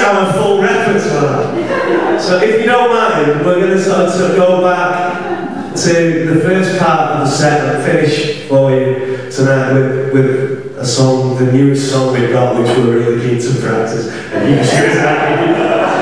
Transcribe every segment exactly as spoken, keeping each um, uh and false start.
have a full repertoire. So if you don't mind, we're going to sort of, sort of go back to the first part of the set and finish for you tonight with, with a song, the newest song we've got, which we're really keen to practice. And you can see exactly.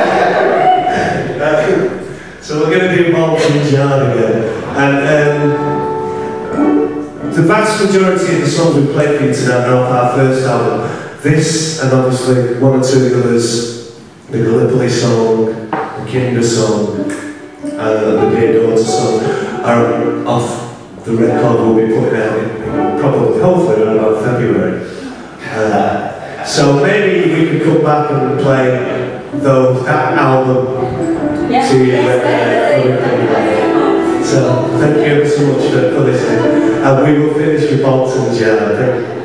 So we're going to do Bowtons Yard again. And um, the vast majority of the songs we've played for you tonight are off our first album. This, and obviously one or two of the others, the Gallipoli song, the Kinder song, and the Dear Daughter song, are off the record we'll be putting out in, probably, hopefully, around about February. Uh, so maybe we could come back and play those, that album yeah. to you. Uh, so thank you so much for, for listening. And we will finish with Bowtons Yard.